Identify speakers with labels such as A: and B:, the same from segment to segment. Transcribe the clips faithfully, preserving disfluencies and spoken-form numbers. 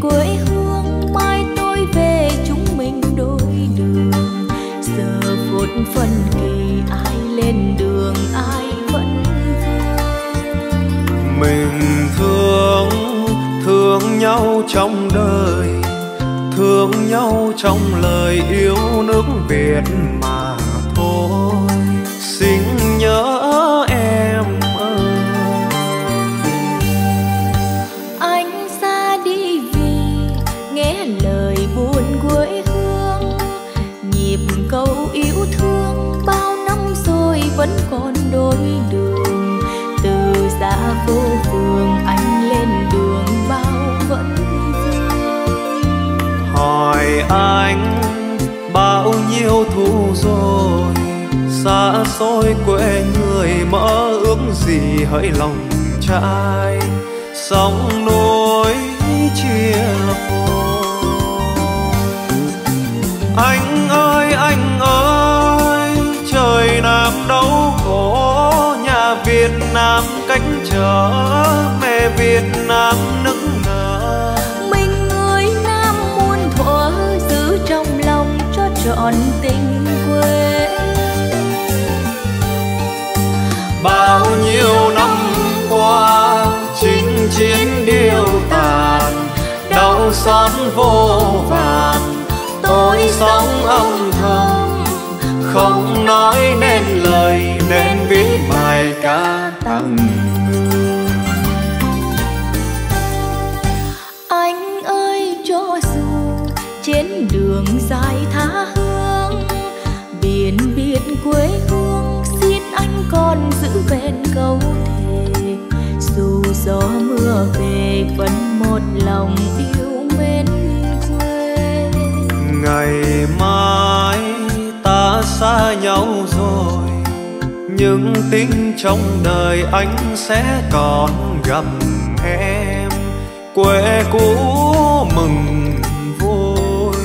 A: quê hương, mai tôi về chúng mình đôi đường. Giờ phút phân kỳ ai lên đường ai vẫn thương.
B: Mình thương, thương nhau trong đời, thương nhau trong lời yêu nước Việt mà thôi. Xin nhớ em ơi.
A: Anh ra đi vì nghe lời buồn quê hương, nhịp câu yêu thương bao năm rồi vẫn còn đôi đường. Từ xa phố phường anh lên đường bao vẫn vương.
B: Hỏi anh bao nhiêu thu rồi, xa xôi quê người mơ ước gì hỡi lòng trai. Sông núi chia phôi. Anh ơi anh ơi, trời Nam đâu có nhà Việt Nam cách trở, mẹ Việt Nam nức nở.
A: Mình người Nam muôn thuở giữ trong lòng cho trọn tình quê.
B: Bao nhiêu năm qua chinh chiến điêu tàn, đau xót vô vàn, tôi sống âm thầm không nói nên lời, nên viết bài ca tặng người.
A: Anh ơi cho dù trên đường dài tha hương, biển biệt quê hương, xin anh còn giữ vẹn câu thề. Dù gió mưa về vẫn một lòng yêu mến quê.
B: Ngày mai ta xa nhau rồi, nhưng tình trong đời anh sẽ còn gặp em. Quê cũ mừng vui.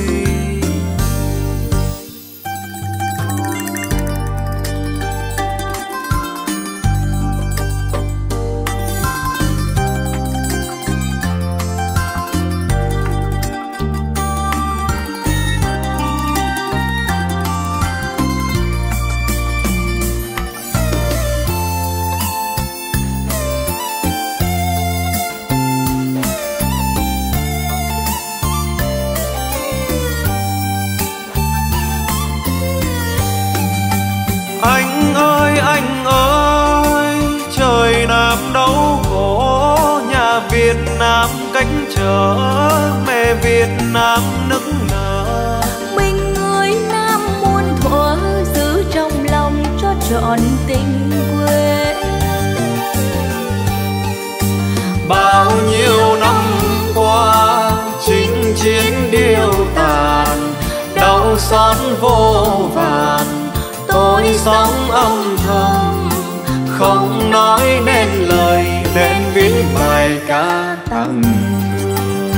B: Anh ơi anh ơi, trời Nam đâu có nhà Việt Nam cách trở, mẹ Việt Nam nức nở.
A: Mình người Nam muôn thuở giữ trong lòng cho trọn tình quê.
B: Bao nhiêu năm qua chinh chiến điêu tàn, đau xót vô vàn, tôi sống âm thầm không nói nên lời, nên viết bài ca tặng người.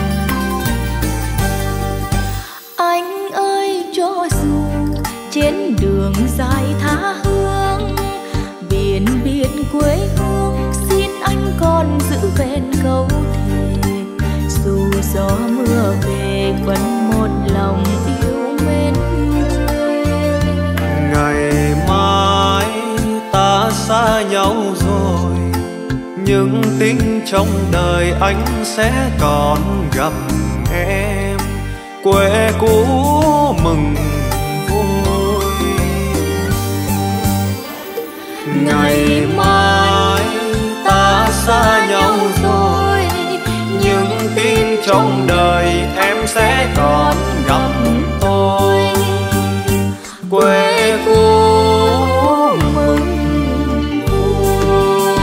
A: Anh ơi cho dù trên đường dài tha hương, biển biệt quê hương, xin anh còn giữ vẹn câu thề. Dù gió mưa về vẫn một lòng yêu mến quê.
B: Ngày mai ta xa nhau rồi, nhưng tình trong đời anh sẽ còn gặp em. Quê cũ mừng vui. Ngày mai ta xa nhau rồi, nhưng tin trong đời em sẽ còn gặp tôi. Quê cũ mừng vui.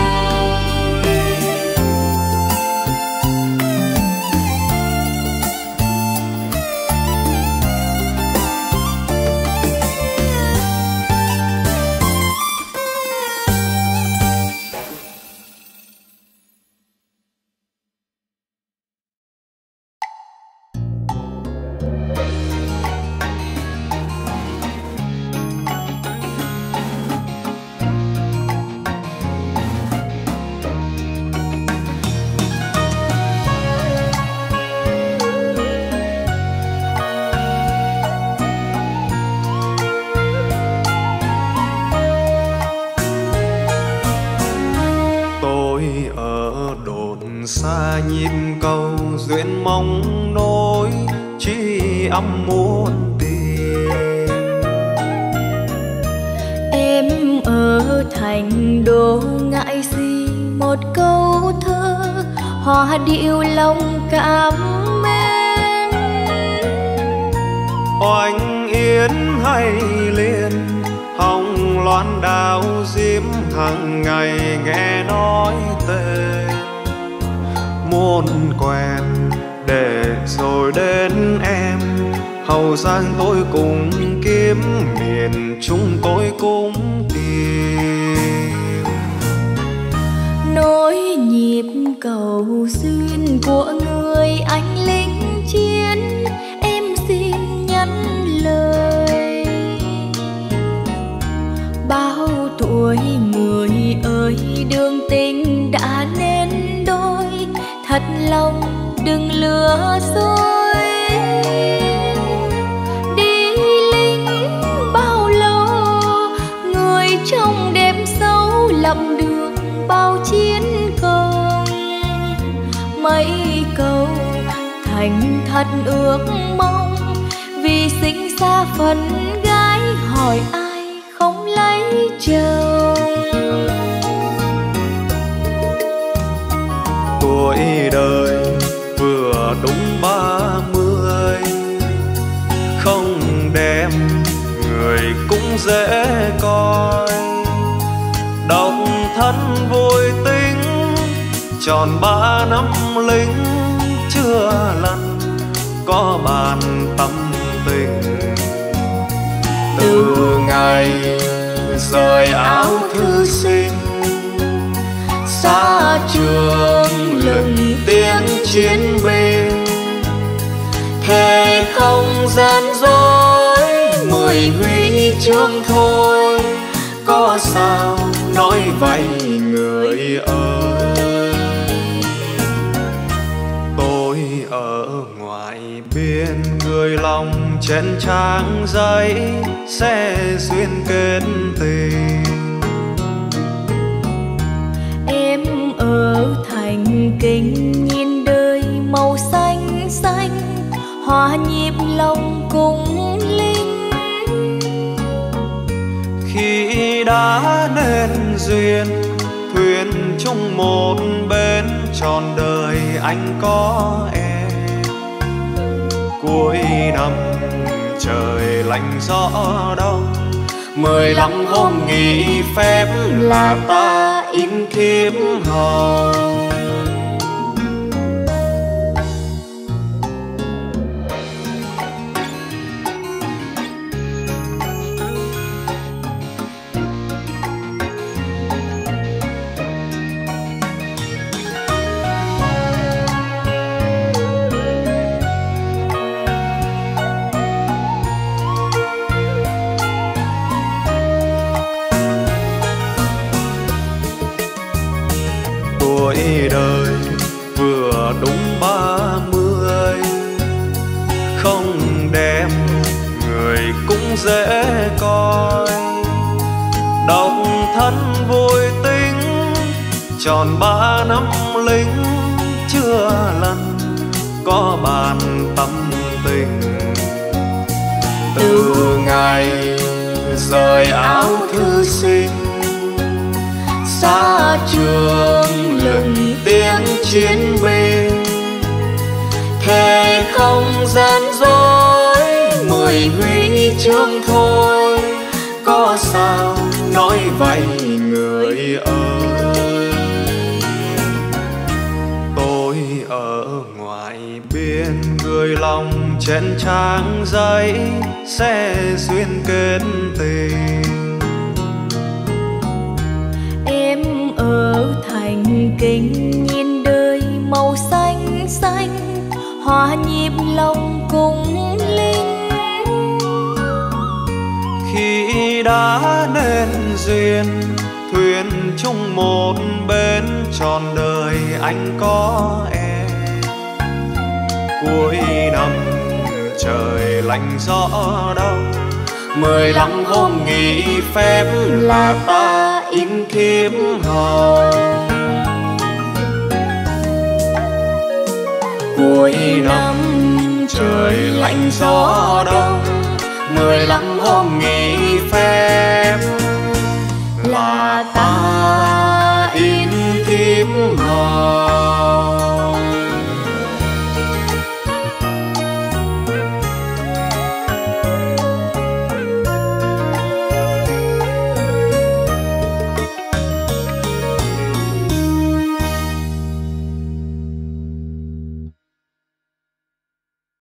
B: xa nhịp cầu duyên mong nối chi âm muôn tình.
A: Em ở thành đô ngại gì một câu thơ hoa điệu lòng cảm mến.
B: Oanh yến hay liên hồng loan đào diễm hàng ngày nghe nói tên muôn quen để rồi đến em. Hậu Giang tôi cùng kiếm miền Trung tôi cũng tìm.
A: Nối nhịp cầu duyên của người anh lính chiến em xin nhắn lời. Bao tuổi người ơi đường tình đã nên đôi, thật lòng đừng lừa dối. Đi lính bao lâu người trong đêm sâu lặm đường bao chiến công. Mấy câu thành thật ước mong vì sinh xa phần gái hỏi ai không lấy chồng.
B: Tuổi đời vừa đúng ba mươi, không đẹp người cũng dễ coi. Độc thân vui tính tròn ba năm lính, chưa lần có bàn tâm tình. Từ ngày rời áo thư sinh xa trường lừng tiếng chiến binh, thề không gian dối mười huy chương thôi. Có sao nói vậy người ơi, tôi ở ngoài biên người lòng trên trang giấy sẽ duyên kết tình.
A: Em ở thành kinh nhìn đời màu xanh xanh hòa nhịp lòng cùng linh.
B: Khi đã nên duyên thuyền chung một bên trọn đời anh có em. Cuối năm trời lạnh gió đông, mười lăm hôm nghỉ phép là ta in kiếm hồng. Tuổi đời vừa đúng ba mươi, không đẹp người cũng dễ coi. Độc thân vui tính tròn ba năm lính, chưa lần có bàn tâm tình. Từ ngày rời áo thư sinh xa trường lừng tiếng chiến binh, thề không gian dối mười huy chương thôi. Có sao nói vậy người ơi, tôi ở ngoài biên người lòng trên trang giấy sẽ duyên kết tình.
A: Em ở thành kinh nhìn đời màu xanh xanh hòa nhịp lòng cùng linh.
B: Khi đã nên duyên thuyền chung một bên trọn đời anh có em. Cuối năm trời lạnh gió đông, mười lăm hôm nghỉ phép là ta in kiếm hồng. cuối năm trời lạnh gió đông, mười lăm hôm nghỉ phép là ta in thím hò.